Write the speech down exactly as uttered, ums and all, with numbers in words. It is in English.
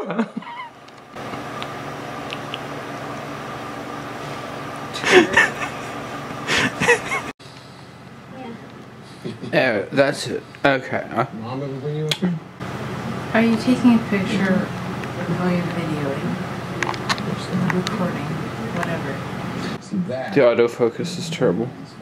Oh, that's it. Okay. Mom ever bring you up here? Are you taking a picture while you're videoing? Recording, whatever. See that? The autofocus is terrible.